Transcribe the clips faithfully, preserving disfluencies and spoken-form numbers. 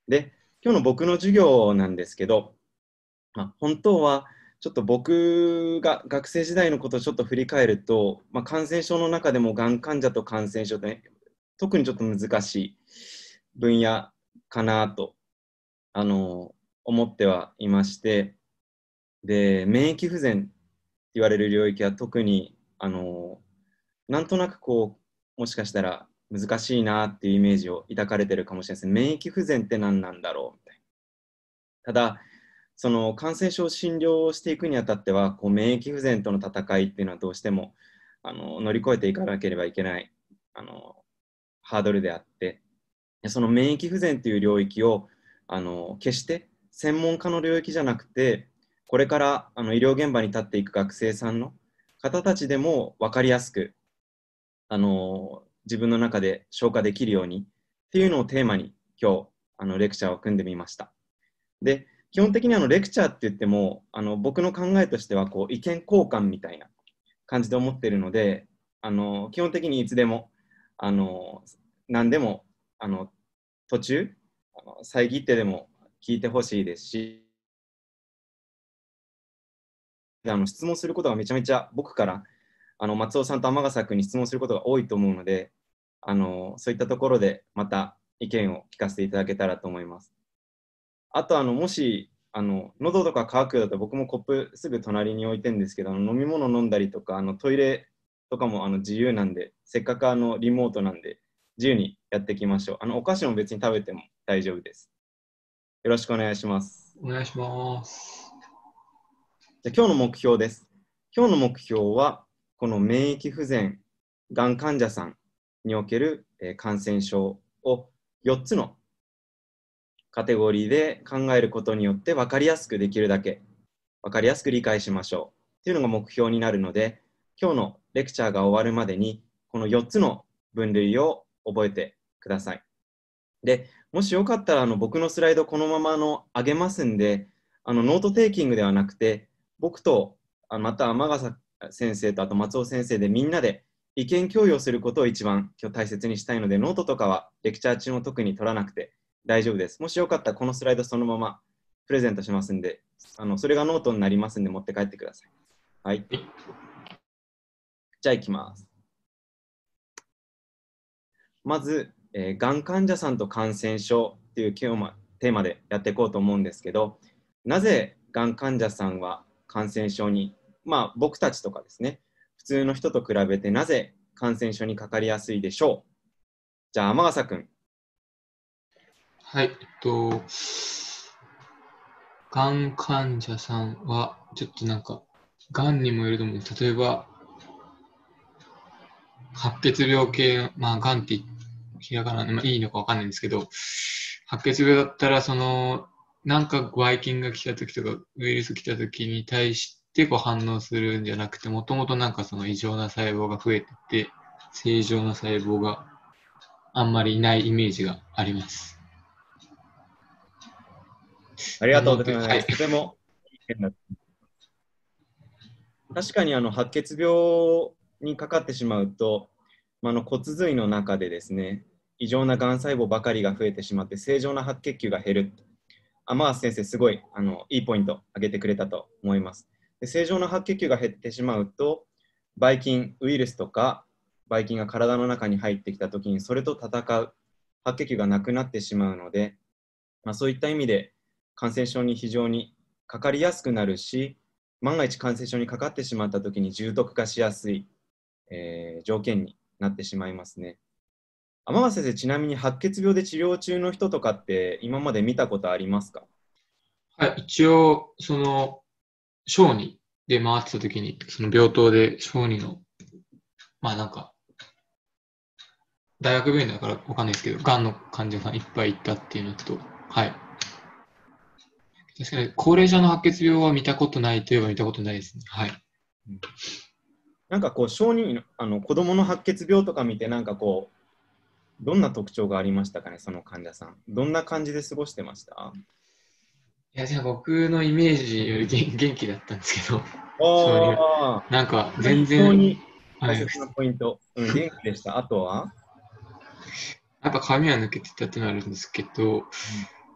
で、今日の僕の授業なんですけど、まあ、本当はちょっと僕が学生時代のことをちょっと振り返ると、まあ、感染症の中でもがん患者と感染症って特にちょっと難しい分野かなとあの思ってはいまして、で免疫不全って言われる領域は特にあのなんとなくこうもしかしたら難しいなっていうイメージを抱かれてるかもしれないですね。免疫不全って何なんだろうみたいな。ただその感染症を診療していくにあたってはこう免疫不全との戦いっていうのはどうしてもあの乗り越えていかなければいけないあのハードルであって、その免疫不全という領域をあの決して専門家の領域じゃなくて、これからあの医療現場に立っていく学生さんの方たちでも分かりやすくあの自分の中で消化できるようにっていうのをテーマに今日あのレクチャーを組んでみました。で基本的にあのレクチャーって言ってもあの僕の考えとしてはこう意見交換みたいな感じで思っているので、あの基本的にいつでもあの何でもあの途中あの遮ってでも聞いてほしいですし、あの質問することがめちゃめちゃ僕からあの松尾さんと天笠君に質問することが多いと思うので、あのそういったところでまた意見を聞かせていただけたらと思います。あとあのもしあの喉とか渇くようだと僕もコップすぐ隣に置いてるんですけど、あの飲み物飲んだりとかあのトイレとかもあの自由なんで、せっかくあのリモートなんで自由にやっていきましょう。あのお菓子も別に食べても大丈夫です。よろしくお願いします。 お願いします。 じゃ今日の目標です。今日の目標はこの免疫不全がん患者さんにおける、えー、感染症をよっつのカテゴリーで考えることによって分かりやすくできるだけ分かりやすく理解しましょうというのが目標になるので、今日のレクチャーが終わるまでにこのよっつの分類を覚えてください。でもしよかったらあの僕のスライドこのままの上げますんで、あのノートテイキングではなくて僕とあまた天笠先生とあと松尾先生でみんなで意見共有をすることを一番今日大切にしたいので、ノートとかはレクチャー中も特に取らなくて大丈夫です。もしよかったらこのスライドそのままプレゼントしますんで、あのそれがノートになりますんで持って帰ってください。はい。じゃあいきます。まず、えー、がん患者さんと感染症っていうテーマでやっていこうと思うんですけど、なぜがん患者さんは感染症に、まあ僕たちとかですね、普通の人と比べてなぜ感染症にかかりやすいでしょう。じゃあ天笠君。 はい、えっと、がん患者さんは、ちょっとなんか、がんにもよると思うんです。例えば、白血病系、まあ、がんってひらがなで、まあ、いいのかわかんないんですけど、白血病だったら、その、なんかばい菌が来た時とか、ウイルス来た時に対してこう反応するんじゃなくて、もともとなんかその異常な細胞が増えてて、正常な細胞があんまりいないイメージがあります。 ありがとうございなので、はい。 ます。とてもいい意見だ。確かにあの白血病にかかってしまうと、まあ、の骨髄の中でですね、異常ながん細胞ばかりが増えてしまって正常な白血球が減る。天橋先生、すごいあのいいポイント挙げてくれたと思います。で正常な白血球が減ってしまうと、ばい菌、ウイルスとか、ばい菌が体の中に入ってきたときに、それと戦う白血球がなくなってしまうので、まあ、そういった意味で感染症に非常にかかりやすくなるし、万が一感染症にかかってしまったときに重篤化しやすい、えー、条件になってしまいますね。天橋先生、ちなみに白血病で治療中の人とかって今まで見たことありますか？ はい、一応、その、小児で回ってた時に、その病棟で小児の、まあなんか、大学病院だからわかんないですけど、がんの患者さんいっぱいいたっていうのと、はい。確かに、高齢者の白血病は見たことないといえば見たことないですね。はい。 なんかこう、小児の、あの子供の白血病とか見て、なんかこう、どんな特徴がありましたかね、その患者さん。どんな感じで過ごしてました？ いや、じゃあ僕のイメージより元元気だったんですけど、小児が。 ああ、 なんか、 非全然、 常にはい。 大切なポイント。うん、元気でした。あとは、 やっぱ髪は抜けてたってのはあるんですけど、 うん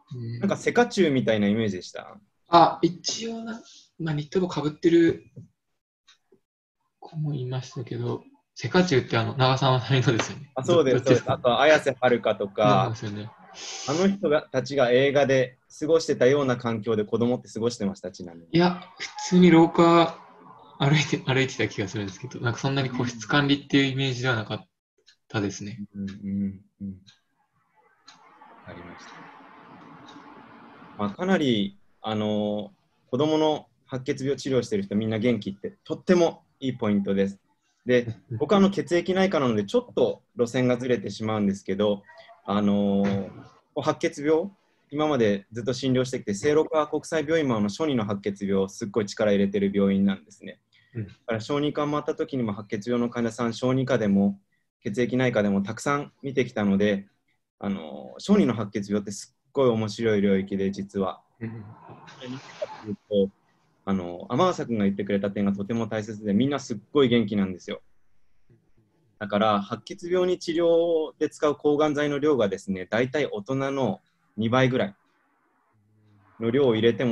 うんなんかセカチュウみたいなイメージでした。 あ、一応な、まあ、ニット帽かぶってる子もいましたけど、セカチュウってあの、長澤まさみのですよね。 あ、 ど、 そうです、そうです。 どっちですか？ あと、綾瀬はるかとか、 そうですよね。 あの人がたちが映画で過ごしてたような環境で子供って過ごしてました、ちなみに。 いや、普通に廊下歩いて、歩いてた気がするんですけど、なんかそんなに個室管理っていうイメージではなかったですね。 うんうんうん。ありました。まあ、かなり、あの子供の白血病治療してる人みんな元気ってとってもいいポイントです。で、僕はあの血液内科なのでちょっと路線がずれてしまうんですけど、あの白血病、今までずっと診療してきて、聖路加国際病院もあの小児の白血病をすっごい力入れてる病院なんですね。 うんだから小児科回った時にも白血病の患者さん、小児科でも血液内科でもたくさん見てきたので、あの小児の白血病ってすっごい面白い領域で、実は。 うん何かというと、あの天笠君が言ってくれた点がとても大切で、みんなすっごい元気なんですよ。だから白血病に治療で使う抗がん剤の量がですね、大体大人のにばいぐらいの量を入れても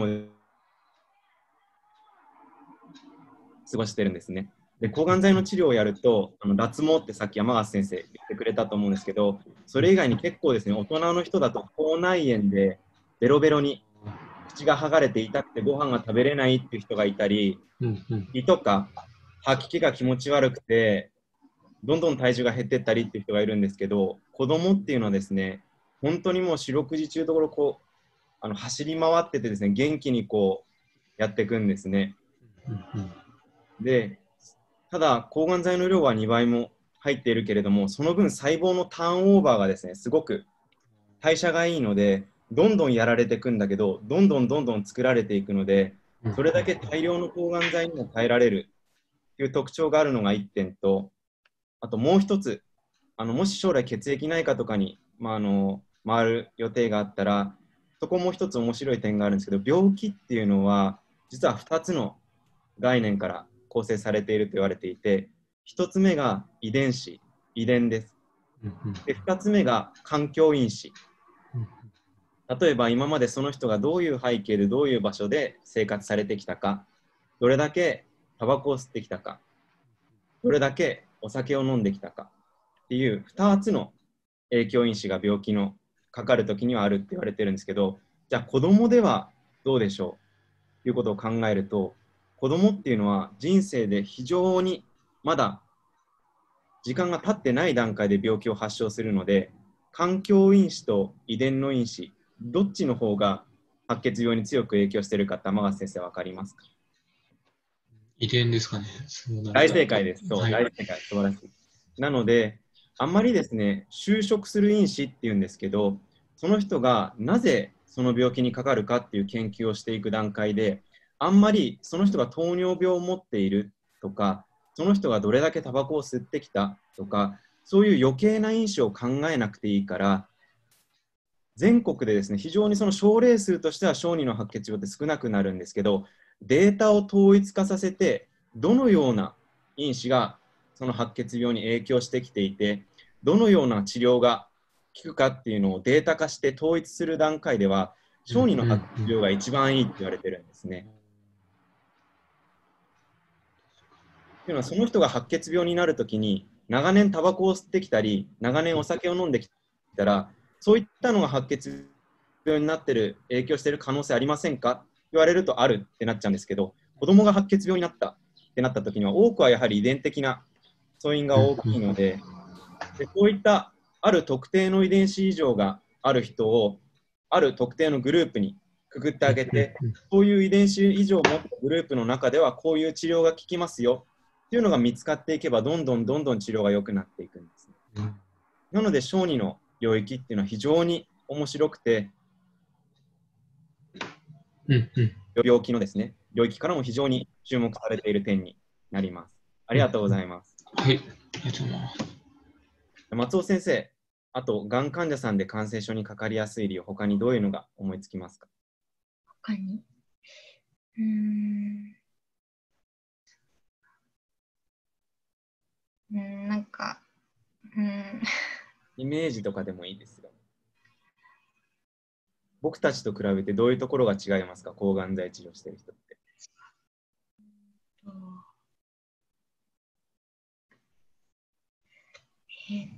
過ごしてるんですね。で、抗がん剤の治療をやると、あの脱毛ってさっき山笠先生言ってくれたと思うんですけど、それ以外に結構ですね、大人の人だと口内炎でベロベロに口が剥がれて痛くてご飯が食べれないっていう人がいたり、 うんうん胃とか吐き気が気持ち悪くて、どんどん体重が減ってったりっていう人がいるんですけど、子供っていうのはですね、本当にもう四六時中どころこうあの走り回っててですね、元気にこうやっていくんですね。 うんで、ただ抗がん剤の量はにばいも入っているけれども、その分細胞のターンオーバーがですね、すごく代謝がいいので、どんどんやられていくんだけど、どんどんどんどん作られていくので、 うんそれだけ大量の抗がん剤にも耐えられるという特徴があるのがいってんと、あともう一つ、あのもし将来血液内科とかに、まあ、あの回る予定があったら、そこもう一つ面白い点があるんですけど、病気っていうのは実はふたつの概念から構成されていると言われていて、ひとつめが遺伝子、遺伝です。 うんで、ふたつめが環境因子。例えば今までその人がどういう背景でどういう場所で生活されてきたか、どれだけタバコを吸ってきたか、どれだけお酒を飲んできたかっていうふたつの影響因子が病気のかかるときにはあるって言われてるんですけど、じゃあ子供ではどうでしょうということを考えると、子供っていうのは人生で非常にまだ時間が経ってない段階で病気を発症するので、環境因子と遺伝の因子、どっちの方が白血病に強く影響しているかって天笠先生わかりますか？ 遺伝ですかね。そうなる大と。 正解です。そう、 はい。 大正解。素晴らしい。なので、あんまりですね、就職する因子っていうんですけど、その人がなぜその病気にかかるかっていう研究をしていく段階で、あんまりその人が糖尿病を持っているとか、その人がどれだけタバコを吸ってきたとか、そういう余計な因子を考えなくていいから、全国でですね、非常にその症例数としては小児の白血病って少なくなるんですけど、データを統一化させて、どのような因子がその白血病に影響してきていて、どのような治療が効くかっていうのをデータ化して統一する段階では、小児の白血病が一番いいって言われてるんですね。というのは、その人が白血病になるときに、長年タバコを吸ってきたり、長年お酒を飲んできたら、そういったのが白血病になってる、影響している可能性ありませんか言われるとあるってなっちゃうんですけど、子供が白血病になったってなったときには、多くはやはり遺伝的な素因が大きいので、でこういったある特定の遺伝子異常がある人を、ある特定のグループにくくってあげて、そういう遺伝子異常を持ったグループの中では、こういう治療が効きますよっていうのが見つかっていけば、どんどんどんどん治療が良くなっていくんですね。なので、小児の領域っていうのは非常に面白くて、 うんうん病気のですね、領域からも非常に注目されている点になります。ありがとうございます。 はい。ありがとうございます。 松尾先生、あと、がん患者さんで感染症にかかりやすい理由、他にどういうのが思いつきますか？ 他にうーん、うーんなんか、うーん、 イメージとかでもいいですよ。 僕たちと比べてどういうところが違いますか、抗がん剤治療してる人って。 え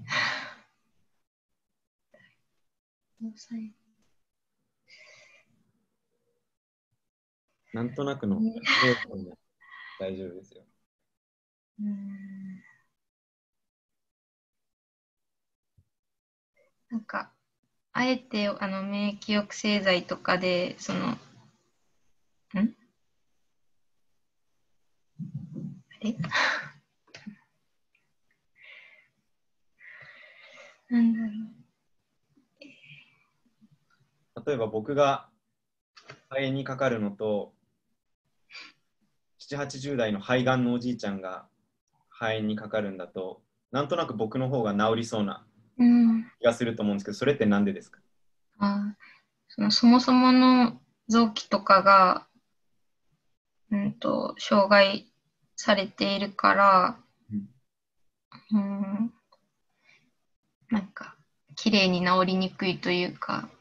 なんとなくのイメージで大丈夫ですよ。 うーんなんか、あえてあの免疫抑制剤とかで、その、んあれなんだろ例えば僕が肺炎にかかるのと、ななじゅう、はちじゅう代の肺がんのおじいちゃんが肺炎にかかるんだと、なんとなく僕の方が治りそうなう。うん。 気がすると思うんですけど、それってなんでですか？ あそのそもそもの臓器とかが、うんと、障害されているから、うん、なんか、綺麗に治りにくいというか、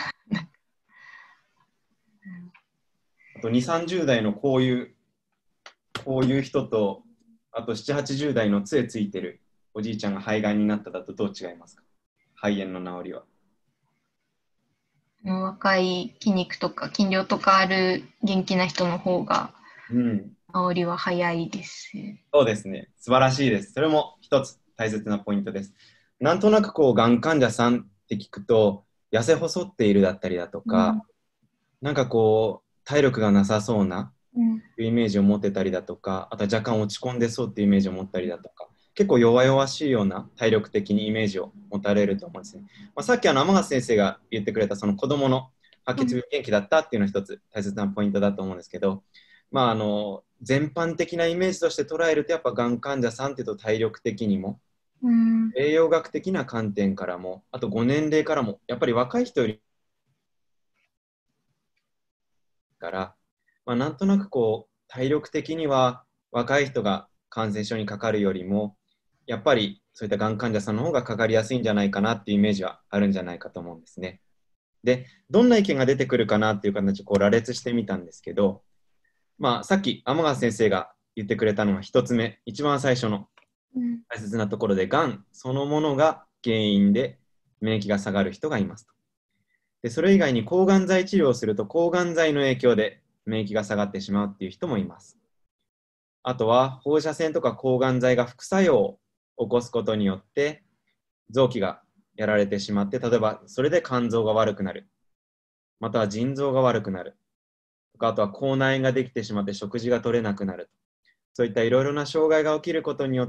あとにじゅう、さんじゅう代のこういう、こういう人と、あとななじゅう、はちじゅう代の杖ついてるおじいちゃんが肺がんになっただとどう違いますか？肺炎の治りは。 若い筋肉とか筋量とかある元気な人の方がうん。 治りは早いです。 そうですね。素晴らしいです。それも一つ大切なポイントです。なんとなくこう、がん患者さんって聞くと、痩せ細っているだったりだとか、 うんなんかこう、体力がなさそうなうんイメージを持ってたりだとか、あとは若干落ち込んでそうっていうイメージを持ったりだとか、結構弱々しいような体力的にイメージを持たれると思うんですね。まあ、さっきあの天勝先生が言ってくれたその子供の白血病元気だったっていうのが一つ大切なポイントだと思うんですけど、まあ、あの全般的なイメージとして捉えるとやっぱがん患者さんっていうと体力的にもうん栄養学的な観点からもあとご年齢からもやっぱり若い人よりから、まあ、なんとなくこう体力的には若い人が感染症にかかるよりもやっぱりそういったがん患者さんの方がかかりやすいんじゃないかなっていうイメージはあるんじゃないかと思うんですね。で、どんな意見が出てくるかなっていう形をこう羅列してみたんですけど、まあ、さっき天川先生が言ってくれたのは一つ目、一番最初のうん大切なところで、がんそのものが原因で免疫が下がる人がいますと。で、それ以外に抗がん剤治療をすると抗がん剤の影響で免疫が下がってしまうっていう人もいます。あとは放射線とか抗がん剤が副作用を起こすことによって臓器がやられてしまって、例えばそれで肝臓が悪くなる、または腎臓が悪くなるとか、あとは口内炎ができてしまって食事が取れなくなる、そういったいろいろな障害が起きることによって、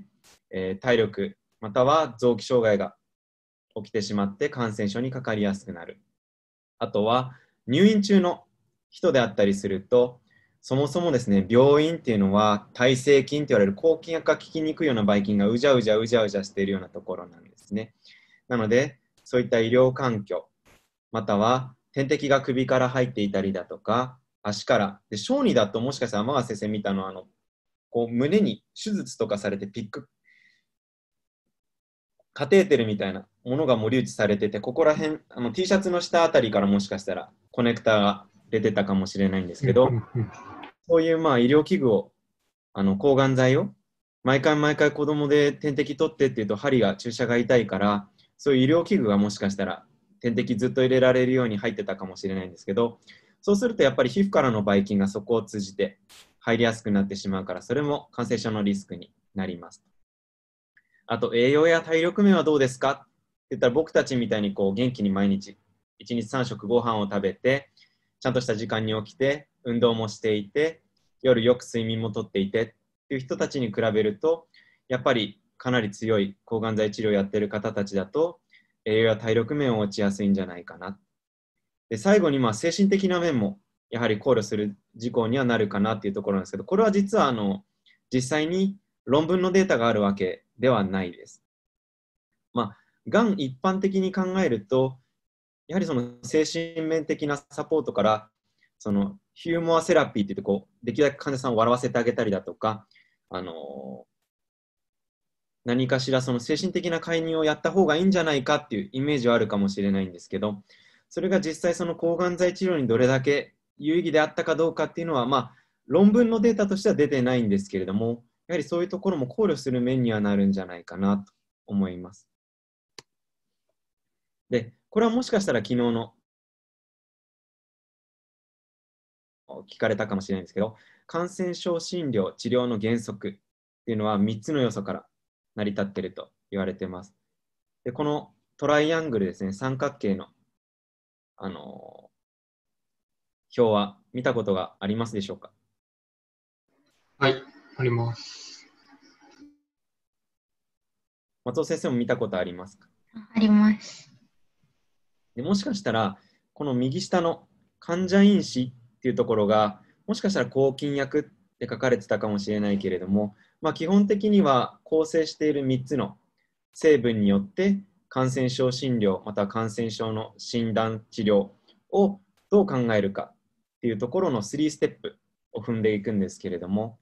えー体力または臓器障害が起きてしまって感染症にかかりやすくなる。あとは入院中の人であったりすると、そもそもですね、病院っていうのは耐性菌と言われる抗菌薬が効きにくいようなばい菌がうじゃうじゃうじゃうじゃしているようなところなんですね。なので、そういった医療環境、または点滴が首から入っていたりだとか、足から、で小児だともしかしたら天川先生見たのは、あのこう胸に手術とかされてピック、カテーテルみたいなものがもう留置されてて、ここら辺、あの T シャツの下あたりからもしかしたらコネクタが出てたかもしれないんですけど、そういうまあ医療器具を、あの抗がん剤を毎回毎回子供で点滴取ってっていうと針が注射が痛いから、そういう医療器具がもしかしたら点滴ずっと入れられるように入ってたかもしれないんですけど、そうするとやっぱり皮膚からのばい菌がそこを通じて入りやすくなってしまうから、それも感染症のリスクになります。あと栄養や体力面はどうですかって言ったら、僕たちみたいにこう元気に毎日いちにちさん食ご飯を食べてちゃんとした時間に起きて運動もしていて夜よく睡眠もとっていてっていう人たちに比べると、やっぱりかなり強い抗がん剤治療をやっている方たちだと栄養や体力面を落ちやすいんじゃないかな。で最後にまあ精神的な面もやはり考慮する事項にはなるかなっていうところなんですけど、これは実はあの実際に論文のデータがあるわけではないです。まあ、がん一般的に考えると、やはりその精神面的なサポートから、そのヒューモアセラピーって言ってこう、できるだけ患者さんを笑わせてあげたりだとか、あの何かしらその精神的な介入をやった方がいいんじゃないかっていうイメージはあるかもしれないんですけど、 それが実際その抗がん剤治療にどれだけ有意義であったかどうかっていうのは、まあ、論文のデータとしては出てないんですけれども、やはりそういうところも考慮する面にはなるんじゃないかなと思います。で、これはもしかしたら昨日の聞かれたかもしれないんですけど、感染症診療、治療の原則っていうのはみっつの要素から成り立っていると言われています。で、このトライアングルですね、三角形の、あのー、表は見たことがありますでしょうか？ はい、あります。 松尾先生も見たことありますか？ あります。 でもしかしたら、この右下の患者因子っていうところが、もしかしたら抗菌薬って書かれてたかもしれないけれども、まあ、基本的には構成しているみっつの成分によって感染症診療、または感染症の診断治療をどう考えるかっていうところのさんステップを踏んでいくんですけれども、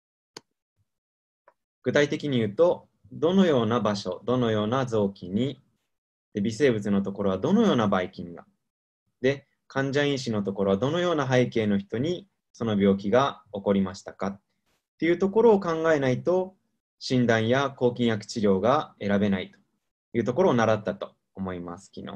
具体的に言うと、どのような場所、どのような臓器に、で微生物のところはどのようなばい菌が、で、患者因子のところはどのような背景の人にその病気が起こりましたかっていうところを考えないと、診断や抗菌薬治療が選べないというところを習ったと思います、昨日。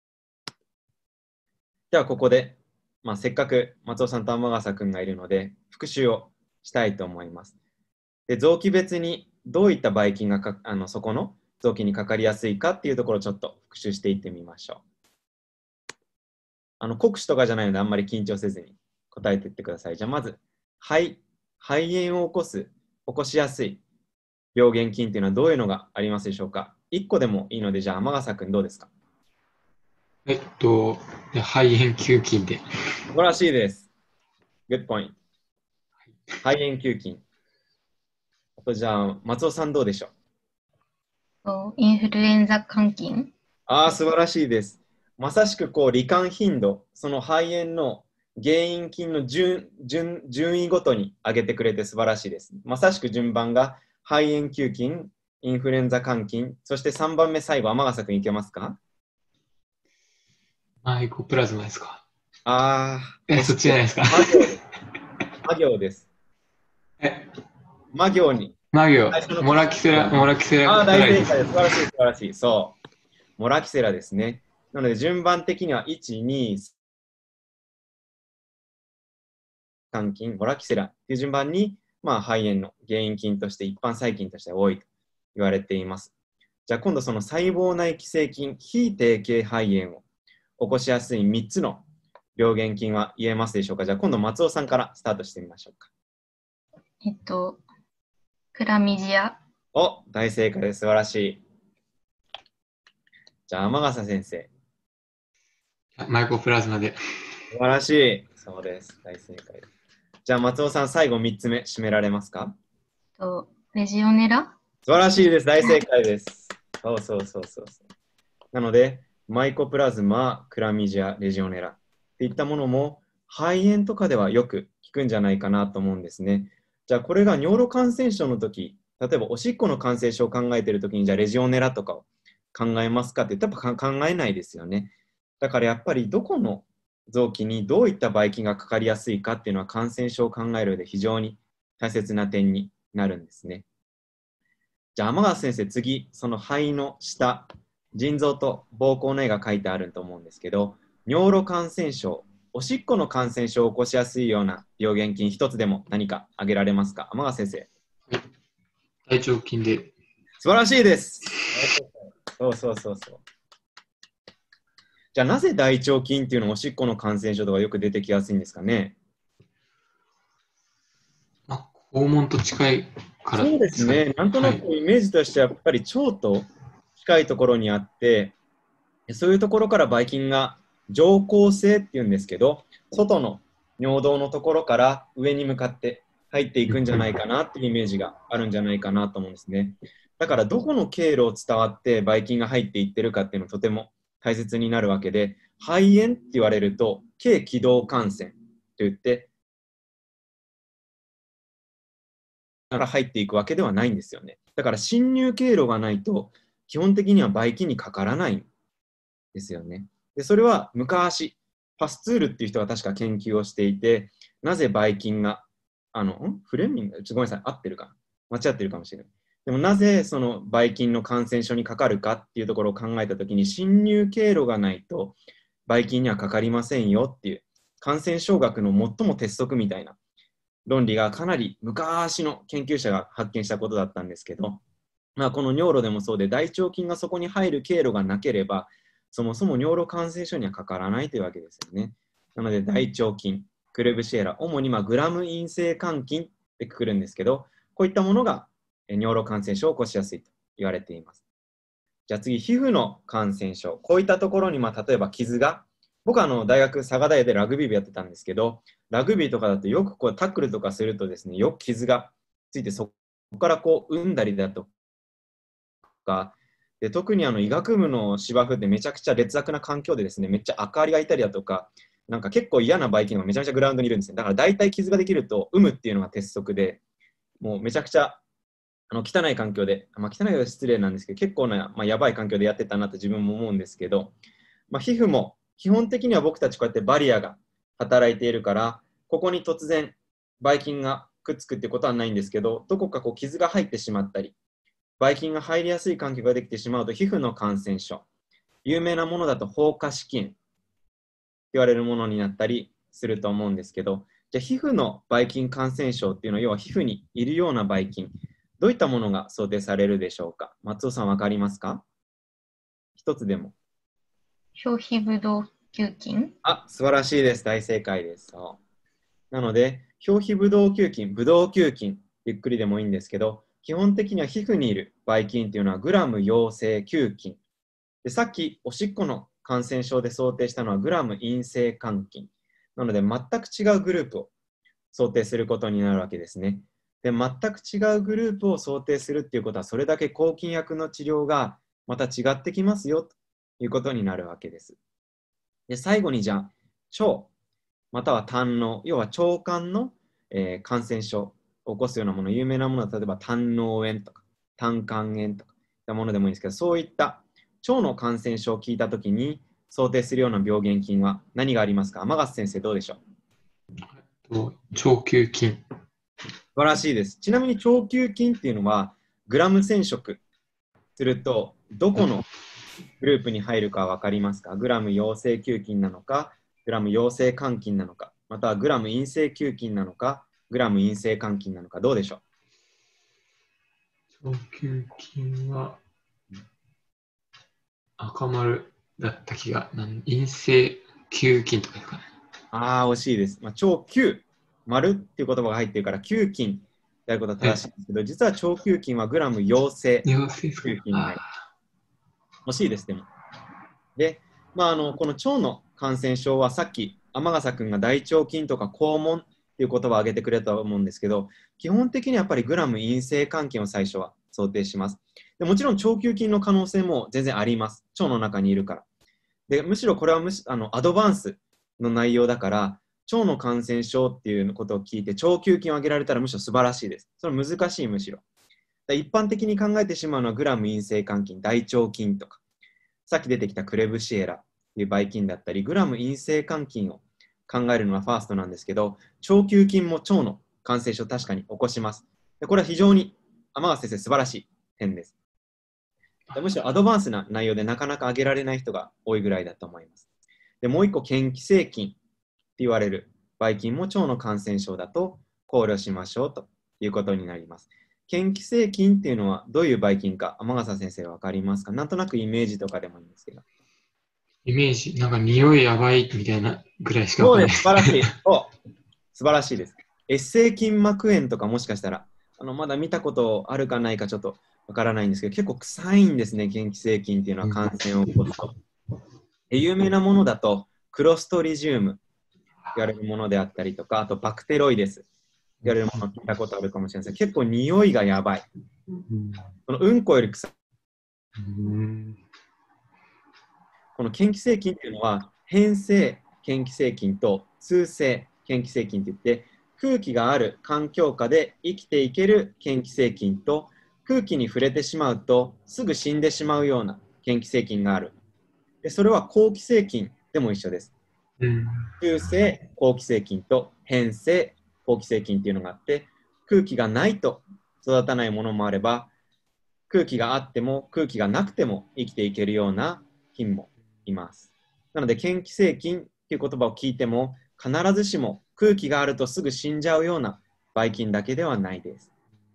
では、ここで、まあ、せっかく松尾さんと天笠君がいるので、復習をしたいと思います。で、臓器別にどういったばい菌がかあのそこの臓器にかかりやすいかっていうところをちょっと復習していってみましょう。あの国試とかじゃないのであんまり緊張せずに答えていってください。じゃあまず、肺、肺炎を起こす、起こしやすい病原菌っていうのはどういうのがありますでしょうか？いっこでもいいので、じゃあ天笠君どうですか？ えっと、肺炎球菌で。 素晴らしいです。Good point。肺炎球菌。あとじゃあ松尾さんどうでしょう？ インフルエンザ肝菌。 ああ、素晴らしいです。まさしくこう罹患頻度、その肺炎の原因菌の 順, 順, 順位ごとに上げてくれて素晴らしいです。まさしく順番が肺炎球菌、インフルエンザ肝菌、そしてさんばんめ最後、天笠君いけますか？ マイコプラズマですか？ ああ、 え、そっちじゃないですか。 マ行です。 え、 マ行に。 マ行、モラキセラ、モラキセラ。 ああ、大正解です。素晴らしい、素晴らしい。そう。モラキセラですね。なので、順番的には、いち、に、肝菌、モラキセラっていう順番に、まあ、肺炎の原因菌として、一般細菌として多いと言われています。じゃあ、今度その細胞内寄生菌、非定型肺炎を起こしやすいみっつの病原菌は言えますでしょうか？じゃあ、今度松尾さんからスタートしてみましょうか。 えっと、クラミジア。 お、大正解です。素晴らしい。じゃあ、天笠先生。 マイコプラズマで。 素晴らしい。そうです。大正解。じゃあ、松尾さん、最後みっつめ、締められますか？ とレジオネラ。 素晴らしいです。大正解です。そうそうそうそうそう。なので、マイコプラズマ、クラミジア、レジオネラっていったものも肺炎とかではよく効くんじゃないかなと思うんですね。じゃあ、これが尿路感染症の時、例えばおしっこの感染症を考えている時に、じゃあレジオネラとかを考えますかって言ったら考えないですよね。だからやっぱりどこの臓器にどういったばい菌がかかりやすいかっていうのは感染症を考える上で非常に大切な点になるんですね。じゃあ天笠先生、次、その肺の下、腎臓と膀胱の絵が書いてあると思うんですけど、尿路感染症、おしっこの感染症を起こしやすいような病原菌一つでも何か挙げられますか？天笠先生。 大腸菌で。 素晴らしいです。そうそうそうそう。じゃあなぜ大腸菌っていうのはおしっこの感染症とかよく出てきやすいんですかね？ あ、肛門と近いからそうですね。なんとなくイメージとしてはやっぱり腸と近いところにあって、そういうところからばい菌が上行性っていうんですけど、外の尿道のところから上に向かって入っていくんじゃないかなっていうイメージがあるんじゃないかなと思うんですね。だからどこの経路を伝わってばい菌が入っていってるかっていうのはとても大切になるわけで、肺炎って言われると経気道感染といってから入っていくわけではないんですよね。だから侵入経路がないと基本的にはばい菌にかからないんですよね。 で、それは昔、パスツールっていう人が確か研究をしていて、なぜばい菌が、あの、んフレミング、ちょっとごめんなさい、合ってるかな間違ってるかもしれない。でもなぜそのばい菌の感染症にかかるかっていうところを考えたときに、侵入経路がないとばい菌にはかかりませんよっていう、感染症学の最も鉄則みたいな論理がかなり昔の研究者が発見したことだったんですけど、まあ、この尿路でもそうで、大腸菌がそこに入る経路がなければ、そもそも尿路感染症にはかからないというわけですよね。なので、大腸菌、クレブシエラ、主にまあグラム陰性肝菌ってくくるんですけど、こういったものが尿路感染症を起こしやすいと言われています。じゃあ次、皮膚の感染症。こういったところに、まあ、例えば傷が、僕はあの大学、佐賀大でラグビー部やってたんですけど、ラグビーとかだとよくこうタックルとかするとですね、よく傷がついて、そこからこう産んだりだとか、で特にあの医学部の芝生ってめちゃくちゃ劣悪な環境でですね、めっちゃ赤アリがいたりだとか、なんか結構嫌なばい菌がめちゃめちゃグラウンドにいるんですね。だから大体傷ができると産むっていうのが鉄則で、もうめちゃくちゃあの汚い環境で、まあ、汚いのは失礼なんですけど、結構な、まあ、やばい環境でやってたなと自分も思うんですけど、まあ、皮膚も基本的には僕たちこうやってバリアが働いているから、ここに突然ばい菌がくっつくってことはないんですけど、どこかこう傷が入ってしまったり、ばい菌が入りやすい環境ができてしまうと皮膚の感染症、有名なものだと放火試験と言われるものになったりすると思うんですけど、じゃあ皮膚のばい菌感染症っていうのは要は皮膚にいるようなばい菌、どういったものが想定されるでしょうか。松尾さんわかりますか？一つでも。 表皮ブドウ球菌。 あ、素晴らしいです。大正解です。そうなので、表皮ブドウ球菌、ブドウ球菌、ゆっくりでもいいんですけど、基本的には皮膚にいるばい菌というのはグラム陽性球菌。で、さっきおしっこの感染症で想定したのはグラム陰性肝菌。なので、全く違うグループを想定することになるわけですね。で、全く違うグループを想定するっていうことは、それだけ抗菌薬の治療がまた違ってきますよということになるわけです。で、最後にじゃあ、腸、または胆の、要は腸管の、えー、感染症を起こすようなもの、有名なものは例えば胆嚢炎とか、胆管炎とかいったものでもいいんですけど、そういった腸の感染症を聞いたときに想定するような病原菌は何がありますか？天笠先生どうでしょう？腸球菌。 素晴らしいです。ちなみに腸球菌っていうのはグラム染色するとどこのグループに入るか分かりますか？グラム陽性球菌なのか、グラム陽性肝菌なのか、またはグラム陰性球菌なのか、グラム陰性肝菌なのか、どうでしょ腸球菌は赤丸だった気が、なん陰性球菌とかですかね。 ああ、惜しいです。まあ、腸球、丸っていう言葉が入っているから、球菌であることは正しいんですけど、実は腸球菌はグラム陽性陽性球菌になります。惜しいです、でも。で、まあ、あのこの腸の感染症はさっき天笠君が大腸菌とか肛門っていう言葉を挙げてくれたと思うんですけど、基本的にやっぱりグラム陰性肝菌を最初は想定します。でもちろん腸球菌の可能性も全然あります。腸の中にいるから。でむしろこれはむしあのアドバンスの内容だから、腸の感染症っていうことを聞いて腸球菌を挙げられたらむしろ素晴らしいです。それは難しい、むしろ。一般的に考えてしまうのはグラム陰性肝菌、大腸菌とか、さっき出てきたクレブシエラというばい菌だったり、グラム陰性肝菌を考えるのはファーストなんですけど、腸球菌も腸の感染症を確かに起こします。でこれは非常に天笠先生素晴らしい点です。むしろアドバンスな内容でなかなか挙げられない人が多いぐらいだと思います。でもう一個、嫌気性菌って言われるばい菌も腸の感染症だと考慮しましょうということになります。嫌気性菌っていうのはどういうばい菌か、天笠先生は分かりますか？なんとなくイメージとかでもいいんですけど。 イメージ、なんか匂いやばいみたいなぐらいしか分からない。 素晴らしい。お素晴らしいです。越性筋膜炎とかもしかしたら、あのまだ見たことあるかないかちょっとわからないんですけど、結構臭いんですね、嫌気性菌っていうのは感染を起こすと。有名なものだと、クロストリジウムと言われるものであったりとか、あとバクテロイデスと言われるものを聞いたことあるかもしれないです。結構匂いがやばい。このうんこより臭い。この嫌気性菌っていうのは、変性嫌気性菌と通性嫌気性菌っていって、空気がある環境下で生きていける嫌気性菌と、空気に触れてしまうとすぐ死んでしまうような嫌気性菌がある。 でそれは好気性菌でも一緒です。 うん。 中性好気性菌と変性好気性菌っていうのがあって、空気がないと育たないものもあれば、空気があっても空気がなくても生きていけるような菌もいます。なので、嫌気性菌っていう言葉を聞いても、必ずしも空気があるとすぐ死んじゃうようなばい菌だけではないです。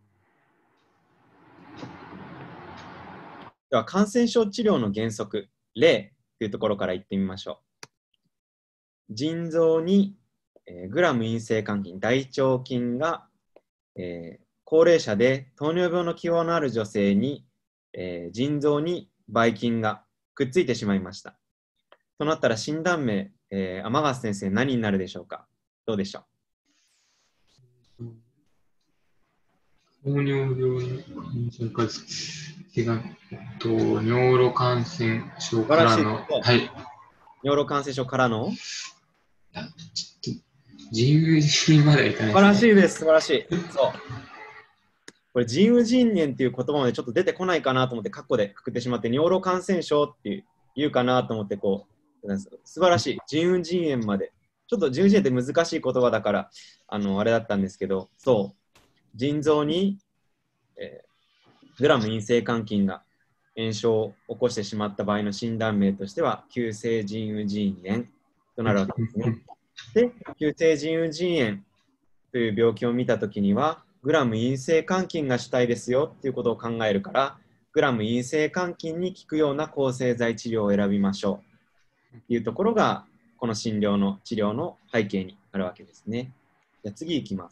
では、感染症治療の原則、例というところから言ってみましょう。腎臓に、えー、グラム陰性肝菌、大腸菌が、えー、高齢者で糖尿病の既往のある女性に、えー、腎臓にばい菌がくっついてしまいました。となったら診断名、えー、天笠先生、何になるでしょうか？どうでしょう？ 糖尿病のそれから違うと尿路感染症からの、はい。 尿路感染症からのあちょっと腎盂腎まではいかないです、ね。 素晴らしいです、素晴らしい。そう。これ、腎盂腎炎っていう言葉までちょっと出てこないかなと思って、括弧でくくってしまって、尿路感染症っていう言うかなと思って、こう、素晴らしい。腎盂腎炎まで。ちょっと腎盂腎炎って難しい言葉だから、あの、あれだったんですけど、そう。腎臓に、えー、グラム陰性肝菌が炎症を起こしてしまった場合の診断名としては、急性腎盂腎炎となるわけですね。で、急性腎盂腎炎という病気を見たときには、グラム陰性肝菌が主体ですよっていうことを考えるから、グラム陰性肝菌に効くような抗生剤治療を選びましょうっていうところが、この診療の治療の背景にあるわけですね。じゃあ次いきます。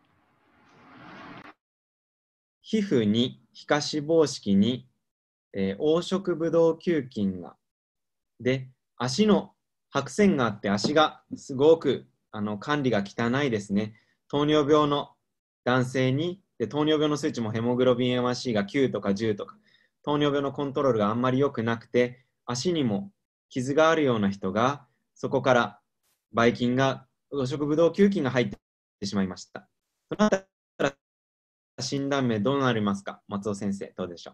皮膚に皮下脂肪式に、えー、黄色ブドウ球菌が、で、足の白線があって足がすごくあの管理が汚いですね。糖尿病の男性にで、糖尿病の数値もヘモグロビン エーワンシー がきゅうとかじゅうとか、糖尿病のコントロールがあんまり良くなくて、足にも傷があるような人が、そこからばい菌が、黄色ブドウ球菌が入ってしまいました。そのあたり診断名どうなりますか？松尾先生、どうでしょう？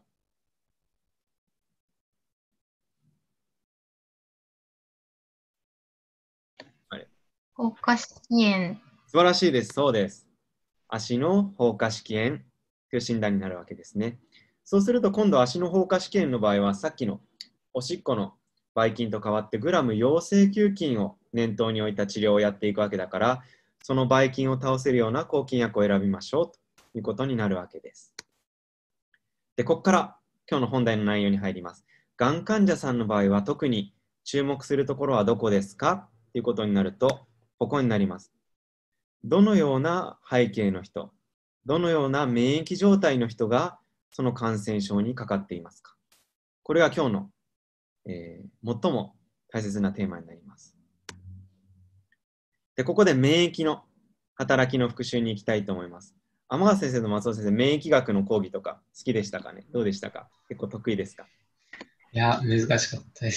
硬化色炎。 素晴らしいです。そうです。足の放火色炎という診断になるわけですね。そうすると今度足の放火色炎の場合はさっきのおしっこのばい菌と変わってグラム陽性球菌を念頭に置いた治療をやっていくわけだから、そのばい菌を倒せるような抗菌薬を選びましょうということになるわけです。で、ここから今日の本題の内容に入ります。がん患者さんの場合は特に注目するところはどこですかということになると、ここになります。どのような背景の人、どのような免疫状態の人がその感染症にかかっていますか。これが今日の、えー、最も大切なテーマになります。で、ここで免疫の働きの復習に行きたいと思います。天笠先生と松尾先生、免疫学の講義とか好きでしたかね？どうでしたか？結構得意ですか？ いや、難しかったです。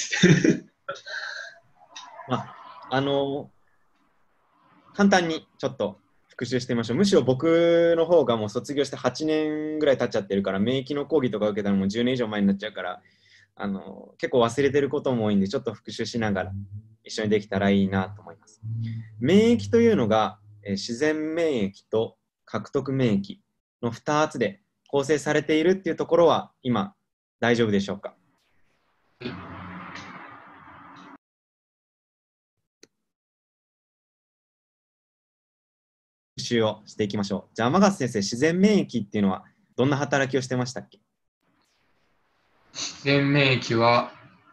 まあ、あの簡単にちょっと復習してみましょう。むしろ僕の方がもう卒業してはちねんぐらい経っちゃってるから、免疫の講義とか受けたのもじゅうねん以上前になっちゃうから、あの結構忘れてることも多いんで、ちょっと復習しながら一緒にできたらいいなと思います。免疫というのが、えー、自然免疫と獲得免疫のふたつで構成されているっていうところは今大丈夫でしょうか？復習をしていきましょう。じゃあ天笠先生、自然免疫っていうのはどんな働きをしてましたっけ？ 自然免疫は、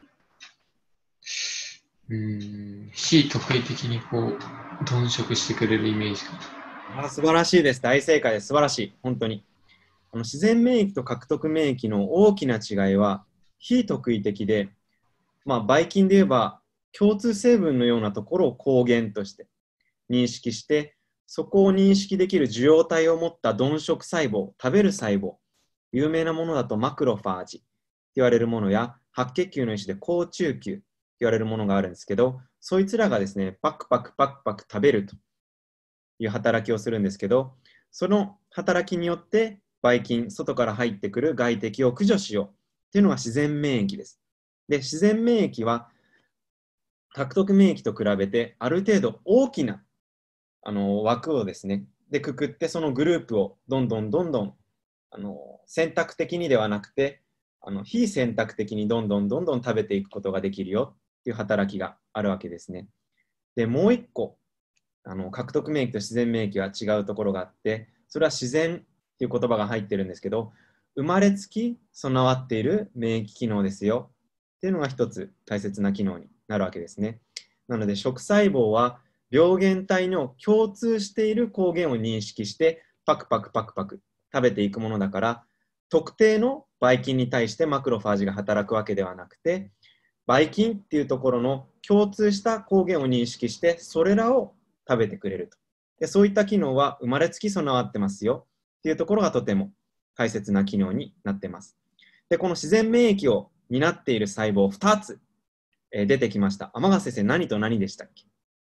うーん、非特異的にこう、鈍色してくれるイメージかな。あ、素晴らしいです。大正解です。素晴らしい。本当に。あの自然免疫と獲得免疫の大きな違いは、非特異的で、まあ、ばい菌で言えば、共通成分のようなところを抗原として認識して、そこを認識できる受容体を持った鈍色細胞、食べる細胞、有名なものだとマクロファージと言われるものや、白血球の一種で好中球と言われるものがあるんですけど、そいつらがですね、パクパクパクパク食べるという働きをするんですけど、その働きによってばい菌、外から入ってくる外敵を駆除しようというのが自然免疫です。 で、自然免疫は獲得免疫と比べてある程度大きなあの枠をですね、でくくって、そのグループをどんどんどんどんあの選択的にではなくて、あの非選択的にどんどんどんどん食べていくことができるよっていう働きがあるわけですね。で、もう一個、あの獲得免疫と自然免疫は違うところがあって、それは自然っていう言葉が入ってるんですけど、生まれつき備わっている免疫機能ですよっていうのが一つ大切な機能になるわけですね。なので、食細胞は病原体の共通している抗原を認識してパクパクパクパク食べていくものだから、特定のばい菌に対してマクロファージが働くわけではなくて、ばい菌っていうところの共通した抗原を認識してそれらを食べてくれると。で、そういった機能は生まれつき備わってますよっていうところがとても大切な機能になっています。で、この自然免疫を担っている細胞ふたつ、えー出てきました。天川先生、何と何でしたっけ？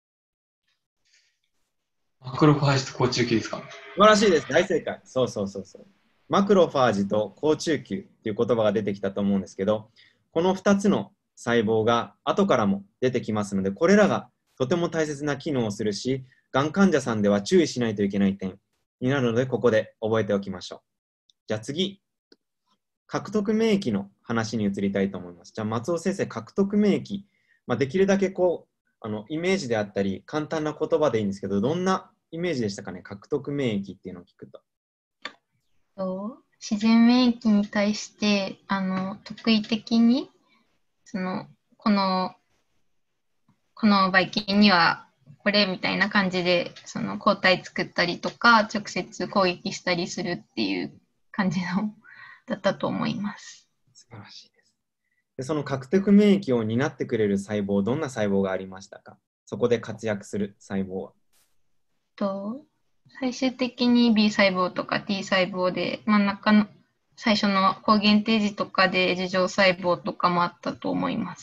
マクロファージと好中球ですか？ 素晴らしいです。大正解。そうそうそうそう。マクロファージと好中球っていう言葉が出てきたと思うんですけど、このふたつの細胞が後からも出てきますので、これらがとても大切な機能をするし、がん患者さんでは注意しないといけない点になるので、ここで覚えておきましょう。じゃあ次、獲得免疫の話に移りたいと思います。じゃあ松尾先生、獲得免疫、まあ、できるだけこうあのイメージであったり、簡単な言葉でいいんですけど、どんなイメージでしたかね、獲得免疫っていうのを聞くと。 と自然免疫に対してあの特異的にそのこのこのばい菌にはこれみたいな感じでその抗体作ったりとか直接攻撃したりするっていう感じのだったと思います。 素晴らしいです。で、その獲得免疫を担ってくれる細胞、どんな細胞がありましたか？そこで活躍する細胞は。 と最終的に B 細胞とか T 細胞で真ん中の最初の抗原提示とかで樹状細胞とかもあったと思います。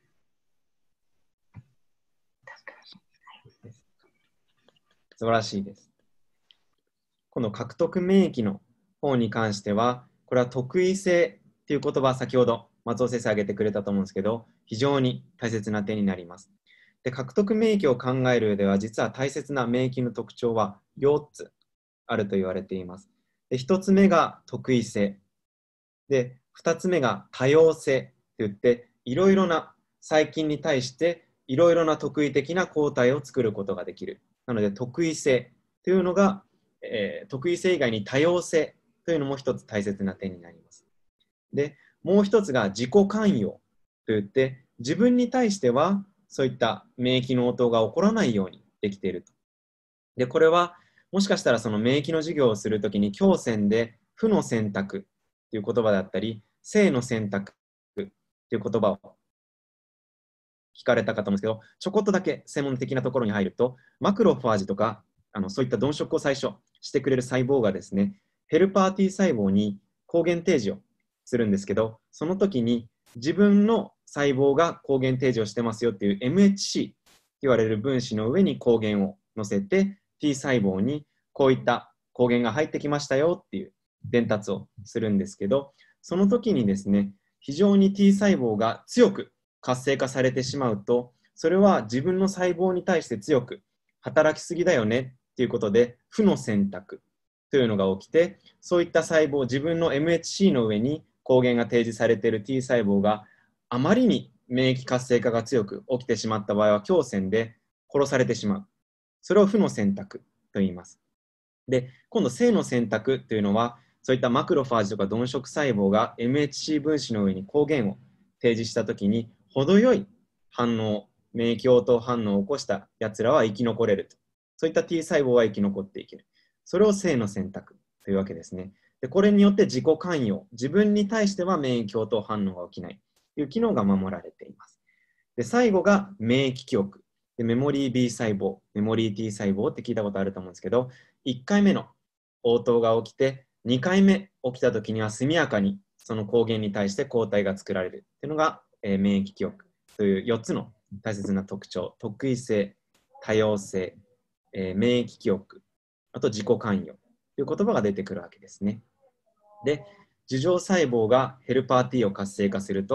素晴らしいです。この獲得免疫の方に関しては、これは特異性っていう言葉、先ほど松尾先生挙げてくれたと思うんですけど、非常に大切な点になります。で、獲得免疫を考える上では、実は大切な免疫の特徴はよっつあると言われています。で、ひとつめが特異性。で、ふたつめが多様性といって、いろいろな細菌に対していろいろな特異的な抗体を作ることができる。なので、特異性というのが、えー、特異性以外に多様性というのも一つ大切な点になります。で、もう一つが自己関与といって、自分に対してはそういった免疫の応答が起こらないようにできていると。で、これはもしかしたらその免疫の授業をするときに強選で負の選択という言葉だったり、正の選択という言葉を聞かれたかと思うんですけど、ちょこっとだけ専門的なところに入ると、マクロファージとかあのそういった鈍色を最初してくれる細胞がですね、ヘルパー T 細胞に抗原提示をするんですけど、その時に自分の細胞が抗原提示をしてますよっていう エムエイチシー と言われる分子の上に抗原を乗せて T 細胞にこういった抗原が入ってきましたよっていう伝達をするんですけど、その時にですね、非常に T 細胞が強く活性化されてしまうと、それは自分の細胞に対して強く働きすぎだよねっていうことで負の選択というのが起きて、そういった細胞、自分の エムエイチシー の上に抗原が提示されている T 細胞があまりに免疫活性化が強く起きてしまった場合は強選で殺されてしまう。それを負の選択と言います。で、今度正の選択というのは、そういったマクロファージとか鈍色細胞が エムエイチシー 分子の上に抗原を提示したときに、程よい反応、免疫応答反応を起こしたやつらは生き残れると。そういった T 細胞は生き残っていける。それを正の選択というわけですね。で、これによって自己関与、自分に対しては免疫応答反応が起きないという機能が守られています。で、最後が免疫記憶。で、メモリー B 細胞、メモリー T 細胞って聞いたことあると思うんですけど、いっかいめの応答が起きて、にかいめ起きたときには速やかにその抗原に対して抗体が作られるというのが、えー、免疫記憶というよっつの大切な特徴、特異性、多様性、えー、免疫記憶、あと自己関与という言葉が出てくるわけですね。で、樹状細胞がヘルパー T を活性化すると、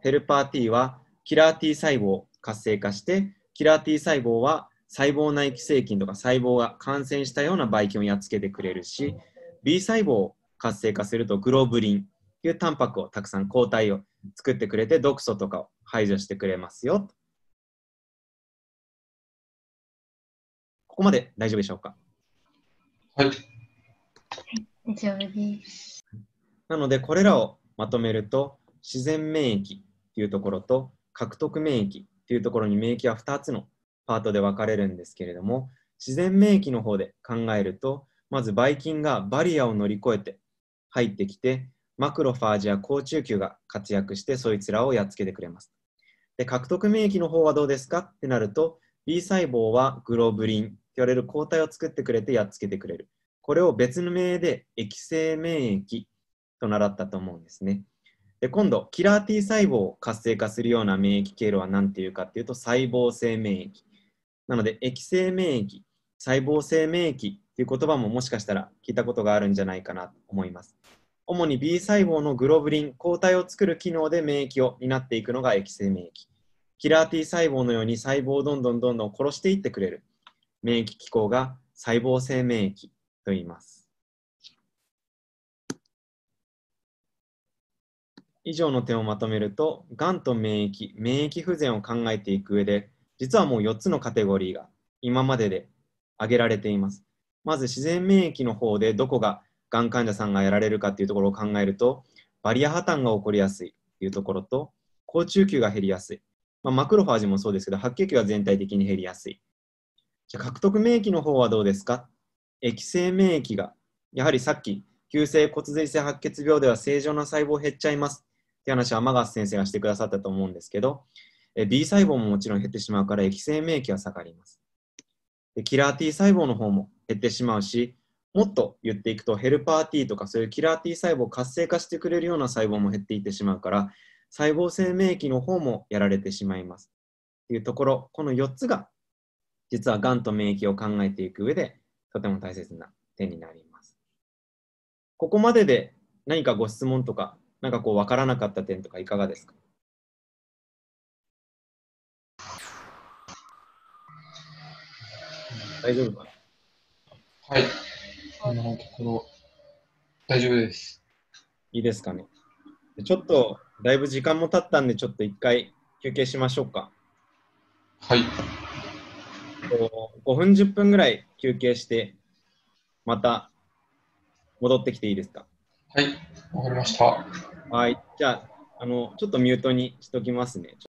ヘルパー T はキラー T 細胞を活性化して、キラー T 細胞は細胞内寄生菌とか細胞が感染したようなばい菌をやっつけてくれるし、B 細胞を活性化するとグロブリンというタンパクをたくさん抗体を作ってくれて毒素とかを排除してくれますよ。ここまで大丈夫でしょうか？ はい。 大丈夫です。 なのでこれらをまとめると、自然免疫というところと獲得免疫というところに免疫はふたつのパートで分かれるんですけれども、自然免疫の方で考えると、まずばい菌がバリアを乗り越えて入ってきて、マクロファージや好中球が活躍してそいつらをやっつけてくれます。で、獲得免疫の方はどうですかってなると、B 細胞はグロブリンと言われる抗体を作ってくれてやっつけてくれる。これを別の名で液性免疫と習ったと思うんですね。で、今度、キラー T 細胞を活性化するような免疫経路は何ていうかっていうと、細胞性免疫。なので、液性免疫、細胞性免疫っていう言葉ももしかしたら聞いたことがあるんじゃないかなと思います。主に B 細胞のグロブリン、抗体を作る機能で免疫を担っていくのが液性免疫。キラー T 細胞のように細胞をどんどんどんどん殺していってくれる免疫機構が細胞性免疫と言います。以上の点をまとめると、がんと免疫、免疫不全を考えていく上で、実はもうよっつのカテゴリーが今までで挙げられています。まず自然免疫の方でどこががん患者さんがやられるかというところを考えると、バリア破綻が起こりやすいというところと、好中球が減りやすい。まあ、マクロファージもそうですけど、白血球が全体的に減りやすい。じゃあ獲得免疫の方はどうですか？液性免疫が、やはりさっき、急性骨髄性白血病では正常な細胞減っちゃいます。って話は天笠先生がしてくださったと思うんですけど、B 細胞ももちろん減ってしまうから液性免疫は下がります。でキラー T 細胞の方も減ってしまうし、もっと言っていくとヘルパー T とかそういうキラー T 細胞を活性化してくれるような細胞も減っていってしまうから、細胞性免疫の方もやられてしまいます。というところ、このよっつが実はがんと免疫を考えていく上でとても大切な点になります。ここまでで何かご質問とか、なんかこう分からなかった点とかいかがですか？大丈夫かな？ はい。今のところ大丈夫です。 いいですかね。ちょっとだいぶ時間も経ったんで、ちょっと一回休憩しましょうか。 はい。 ごふんじゅっぷんぐらい休憩して、また戻ってきていいですか？ はい。わかりました。 はい。じゃあ、あの、ちょっとミュートにしときますね。